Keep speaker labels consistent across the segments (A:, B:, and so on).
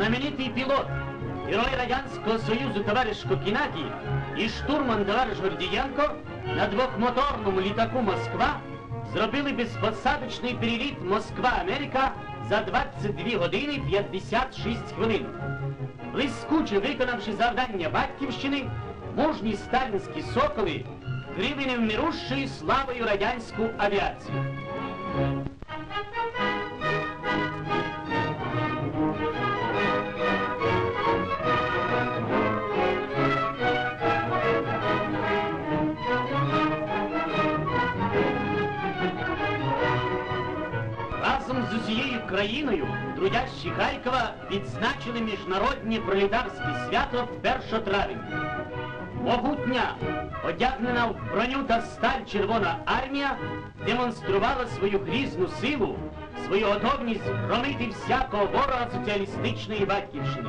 A: знаменитий пілот, герой Радянського Союзу товариш Кокінакій і штурман товариш Гордієнко на двохмоторному літаку «Москва» зробили безпосадочний переліт Москва-Америка за 22 години 56 хвилин. Блискуче виконавши завдання Батьківщини, мужні сталінські соколи вкрили невмирущою славою радянську авіацію. Разом з усією країною трудящі Харкова відзначили міжнародне пролетарське свято 1 травня. Могутня, одягнена в броню та сталь Червона армія демонструвала свою грізну силу, свою готовність громити всякого ворога соціалістичної Батьківщини.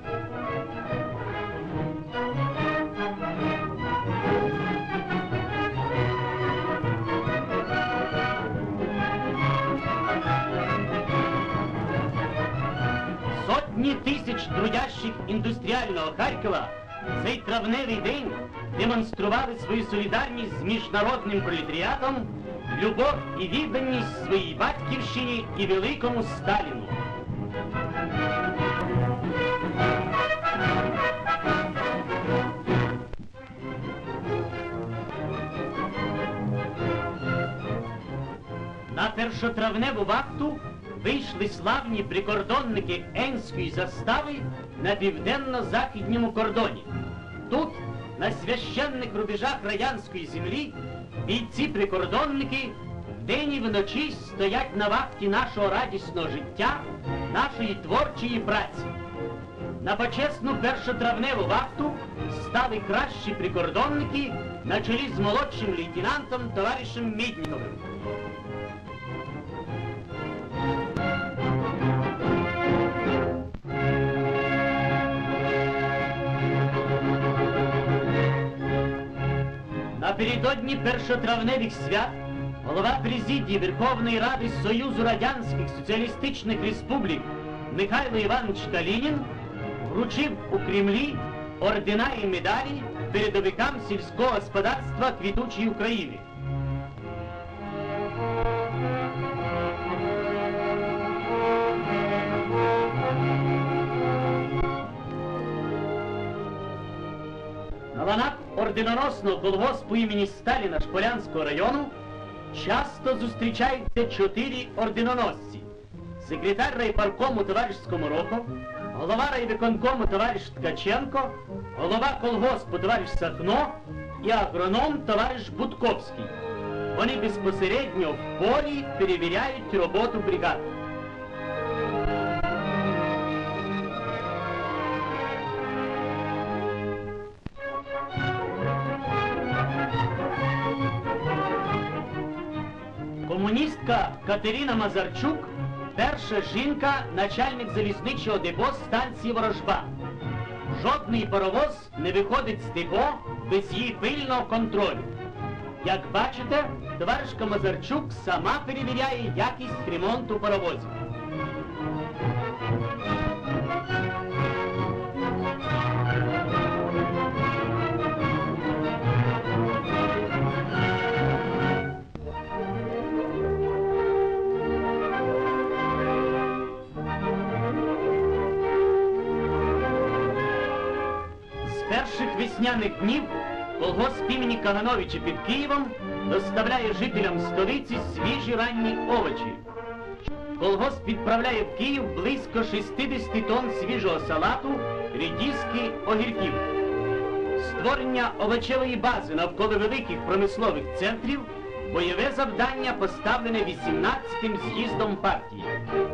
A: Сотні тисяч трудящих індустріального Харкова цей травневий день демонстрували свою солідарність з міжнародним пролетаріатом, любов і відданість своїй Батьківщині і великому Сталіну. На першотравневу вахту вийшли славні прикордонники Енської застави на південно-західньому кордоні. Тут, на священних рубежах радянської землі, бійці-прикордонники вдень і вночі стоять на вахті нашого радісного життя, нашої творчої праці. На почесну першотравневу вахту стали кращі прикордонники на чолі з молодшим лейтенантом товаришем Мідніковим. Напередодні першотравневих свят голова президії Верховної Ради Союзу Радянських Соціалістичних Республік Михайло Іванович Калінін вручив у Кремлі ордена і медалі передовикам сільського господарства квітучої України. На ланах орденоносного колгоспу імені Сталіна Шполянського району часто зустрічаються 4 орденоносці. Секретар райпаркому товариш Скоморохов, голова райвиконкому товариш Ткаченко, голова колгоспу товариш Сахно і агроном товариш Будковський. Вони безпосередньо в полі перевіряють роботу бригад. Комуністка Катерина Мазарчук – перша жінка, начальник залізничного депо станції Ворожба. Жодний паровоз не виходить з депо без її пильного контролю. Як бачите, товаришка Мазарчук сама перевіряє якість ремонту паровозів. Перших весняних днів колгосп імені Кагановича під Києвом доставляє жителям столиці свіжі ранні овочі. Колгосп відправляє в Київ близько 60 тонн свіжого салату, редиски, огірків. Створення овочевої бази навколо великих промислових центрів – бойове завдання, поставлене 18-м з'їздом партії.